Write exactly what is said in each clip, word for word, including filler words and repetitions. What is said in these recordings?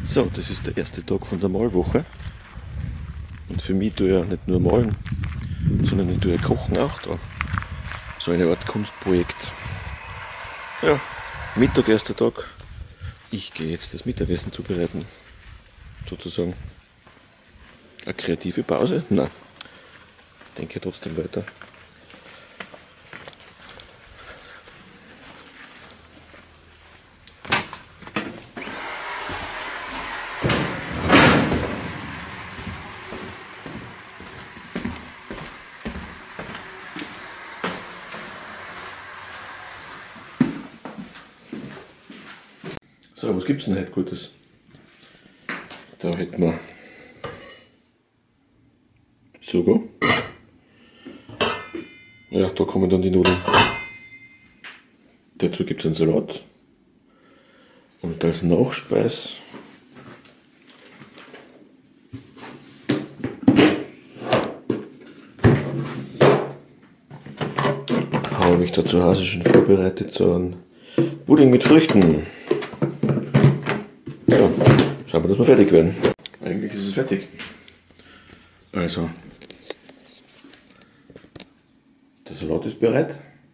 So, das ist der erste Tag von der Malwoche. Und für mich tue ich ja nicht nur malen, sondern ich tue ja kochen auch da. So eine Art Kunstprojekt. Ja, Mittag, erster Tag. Ich gehe jetzt das Mittagessen zubereiten. Sozusagen eine kreative Pause? Nein, ich denke trotzdem weiter. So, was gibt's denn heute Gutes? Da hätten wir Sugo. Ja, da kommen dann die Nudeln. Dazu gibt es einen Salat. Und als Nachspeis habe ich da zu Hause schon vorbereitet so einen Pudding mit Früchten. Ja, schauen wir, dass wir fertig werden. Eigentlich ist es fertig. Also, der Salat ist bereit.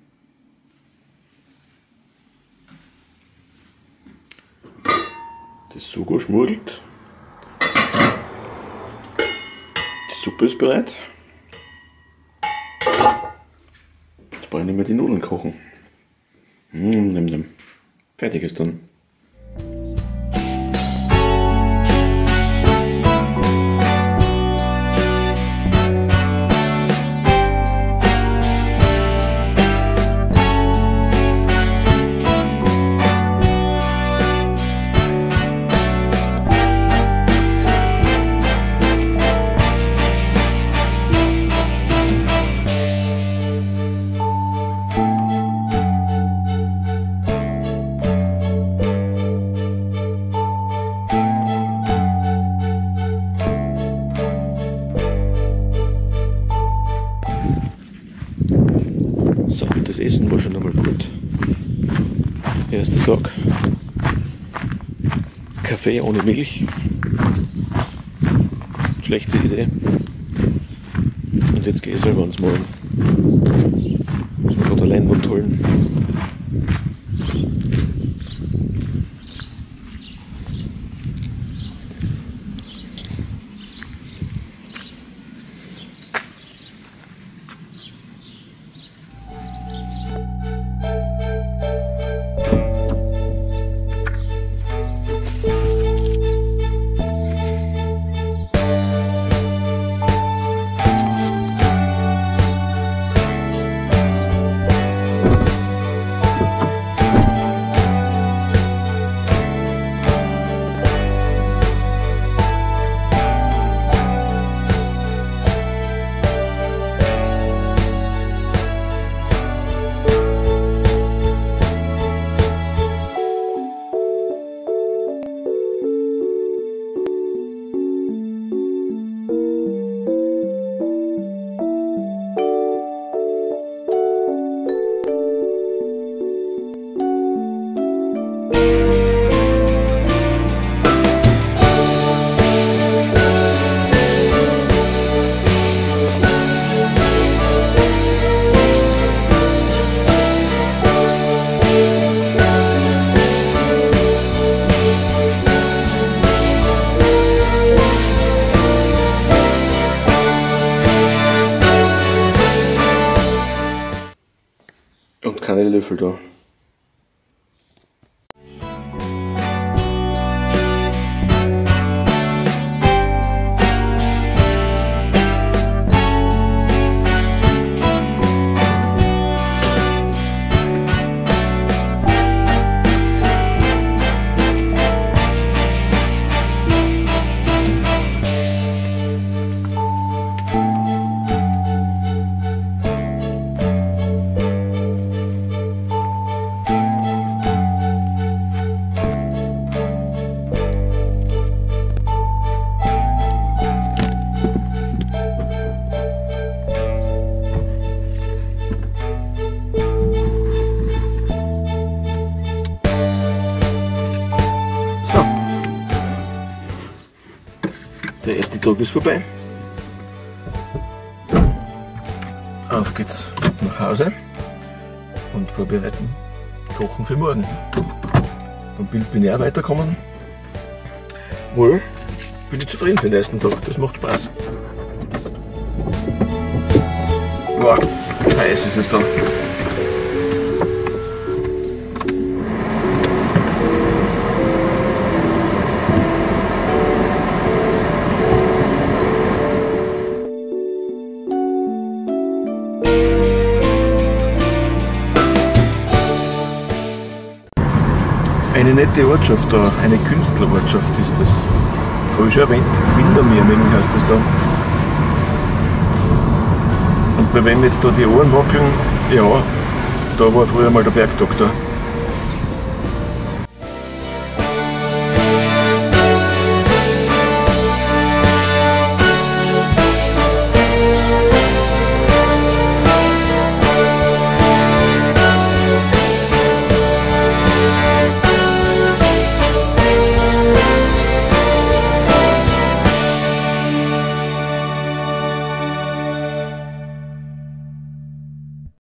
Das Sugo schmudelt. Die Suppe ist bereit. Jetzt brauche ich nicht mehr die Nudeln kochen. Mm, nimm, nimm. Fertig ist dann. So, das Essen war schon einmal gut. Erster Tag. Kaffee ohne Milch. Schlechte Idee. Und jetzt gehe ich selber ans Malen. Muss mir gerade eine Leinwand holen. Und keine Löffel da. Der erste Tag ist vorbei. Auf geht's nach Hause und vorbereiten, kochen für morgen. Beim Bild bin ich auch weitergekommen. Wohl, bin ich zufrieden für den ersten Tag, das macht Spaß. Wow, heiß ist es da. Eine nette Ortschaft da, eine Künstlerortschaft ist das. Habe ich schon erwähnt, Windermeermengen heißt das da. Und bei wem jetzt da die Ohren wackeln, ja, da war früher mal der Bergdoktor.